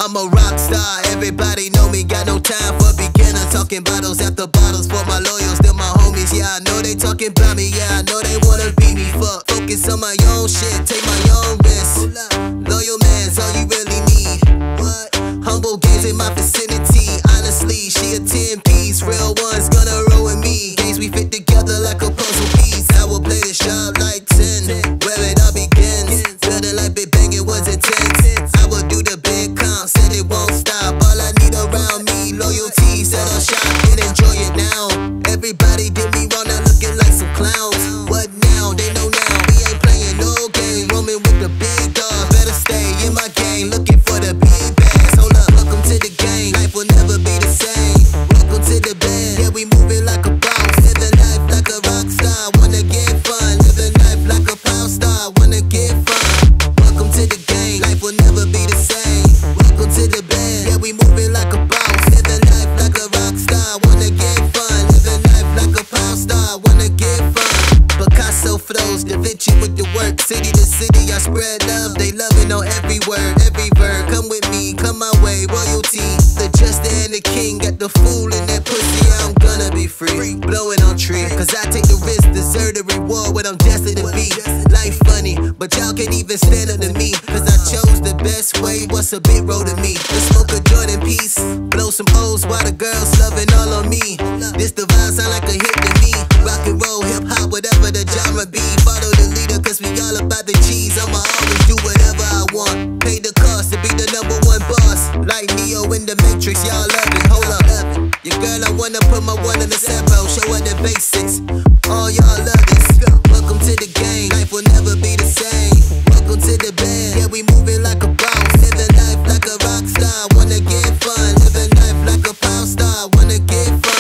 I'm a rock star, everybody know me, got no time for beginners. Talking bottles after bottles for my loyals, they're my homies. Yeah, I know they talking about me, yeah, I know they wanna be me. Fuck, focus on my own shit, take my own risk. Loyal man's all you really need. What? Humble games in my vicinity. Honestly, she a 10-piece, real ones gonna roll with me. Games we fit together like a puzzle piece. I will play the shot like 10, where it all begins. Feeling like Big Bang, it was intense. I will do the big count, said it won't stop. All I need around me, loyalty, set on shop and enjoy it now. Everybody did me wrong, now looking like some clowns. What now? They know now, we ain't playing no game. Roaming with the big dogs, better stay in my game. Looking for the big bags, hold up, welcome to the game. Life will never be the same, welcome to the band. Yeah, we moving like a boss, living life like a rock star. Wanna get fun, living life like a pop star. Wanna get fun, welcome to the game. Life will never be the same, welcome to the band. Yeah, we moving like a boss, living life like a rock star. Wanna get fun, living life like a pop star. Wanna get fun. Picasso flows, Da Vinci with the work. City to city, I spread love. They loving on every word, every verb. Come with me, come my way, royalty. The jester and the king, got the fool in that pussy. I'm gonna be free, blowing on tree. Cause I take the risk, deserve the reward, what I'm destined to be. Life funny, but y'all can't even stand up to me. Cause I chose the best way, what's a big road to me. Let's smoke a joint in peace, blow some O's while the girls loving all on me. This the vibe sound like a hit to me. Rock and roll, hip hop, whatever the genre be. Follow the leader, cause we all about the cheese. I'ma always do whatever I want. Pay the cost to be the #1 boss. Like Neo in the Matrix, y'all love it. Hold up, your girl, I wanna put my one in the sample. Show her the basics. All y'all love this. Welcome to the game. Life will never be the same. Welcome to the band. Yeah, we moving like a boss. Living life like a rock star. Wanna get fun. Living life like a pop star. Wanna get fun.